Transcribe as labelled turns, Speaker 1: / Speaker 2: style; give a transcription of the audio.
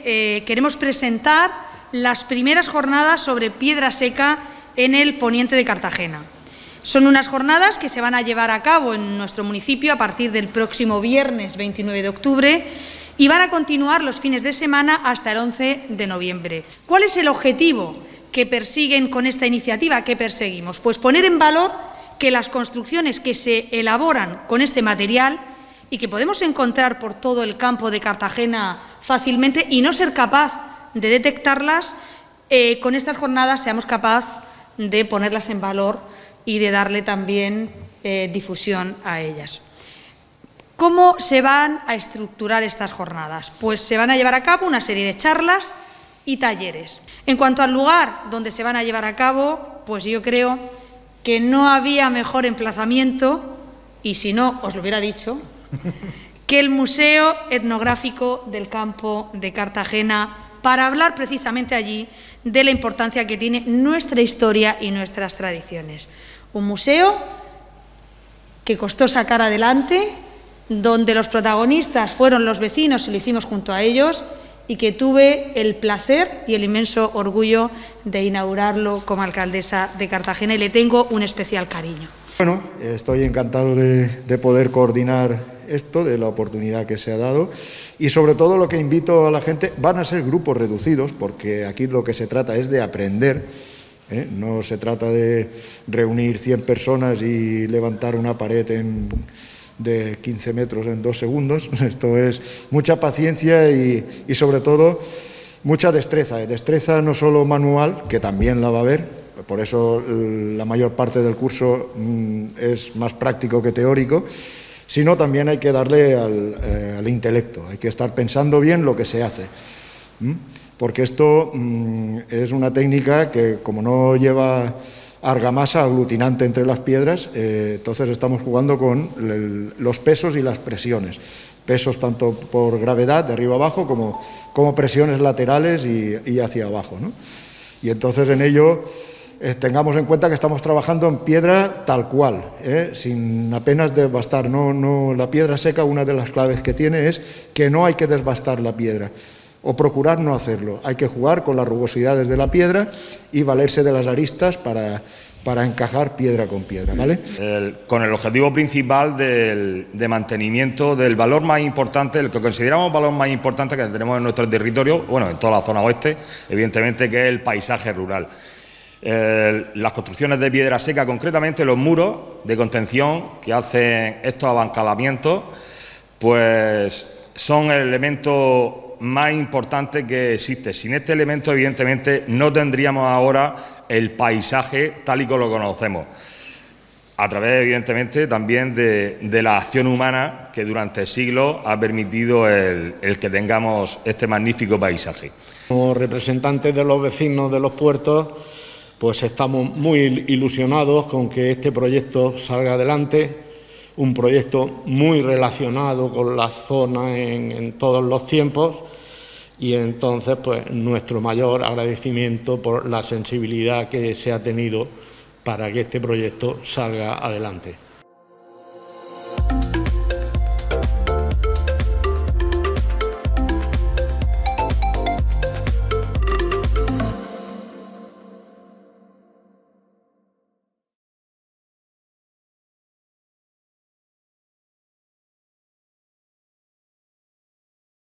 Speaker 1: queremos presentar las primeras jornadas sobre piedra seca en el poniente de Cartagena. Son unas jornadas que se van a llevar a cabo en nuestro municipio a partir del próximo viernes 29 de octubre y van a continuar los fines de semana hasta el 11 de noviembre. ¿Cuál es el objetivo que persiguen con esta iniciativa? ¿Qué perseguimos? Pues poner en valor que las construcciones que se elaboran con este material y que podemos encontrar por todo el campo de Cartagena fácilmente y no ser capaz de detectarlas, con estas jornadas seamos capaces de ponerlas en valor y de darle también difusión a ellas. ¿Cómo se van a estructurar estas jornadas? Pues se van a llevar a cabo una serie de charlas y talleres. En cuanto al lugar donde se van a llevar a cabo, pues yo creo que no había mejor emplazamiento, y si no, os lo hubiera dicho, que el Museo Etnográfico del Campo de Cartagena, para hablar precisamente allí de la importancia que tiene nuestra historia y nuestras tradiciones. Un museo que costó sacar adelante, donde los protagonistas fueron los vecinos y lo hicimos junto a ellos, y que tuve el placer y el inmenso orgullo de inaugurarlo como alcaldesa de Cartagena y le tengo un especial cariño.
Speaker 2: Bueno, estoy encantado de poder coordinar esto, de la oportunidad que se ha dado y sobre todo lo que invito a la gente, van a ser grupos reducidos porque aquí lo que se trata es de aprender, no se trata de reunir 100 personas y levantar una pared de 15 metros en 2 segundos, esto es mucha paciencia y sobre todo mucha destreza, destreza no solo manual, que también la va a haber. Por eso la mayor parte del curso es más práctico que teórico, sino también hay que darle al intelecto, hay que estar pensando bien lo que se hace, porque esto es una técnica que como no lleva argamasa aglutinante entre las piedras, entonces estamos jugando con los pesos y las presiones, pesos tanto por gravedad de arriba abajo como presiones laterales y hacia abajo, ¿no? Y entonces en ello tengamos en cuenta que estamos trabajando en piedra tal cual, sin apenas desbastar. La piedra seca, una de las claves que tiene es que no hay que desbastar la piedra, o procurar no hacerlo. Hay que jugar con las rugosidades de la piedra y valerse de las aristas para encajar piedra con piedra, ¿vale?
Speaker 3: Con el objetivo principal de mantenimiento del valor más importante, el que consideramos valor más importante que tenemos en nuestro territorio, bueno, en toda la zona oeste, evidentemente, que es el paisaje rural. Las construcciones de piedra seca, concretamente los muros de contención que hacen estos abancalamientos, pues son el elemento más importante que existe. Sin este elemento, evidentemente, no tendríamos ahora el paisaje tal y como lo conocemos. A través, evidentemente, también de la acción humana que durante siglos ha permitido el que tengamos este magnífico paisaje.
Speaker 4: Como representantes de los vecinos de los puertos, pues estamos muy ilusionados con que este proyecto salga adelante, un proyecto muy relacionado con la zona en todos los tiempos y entonces pues nuestro mayor agradecimiento por la sensibilidad que se ha tenido para que este proyecto salga adelante.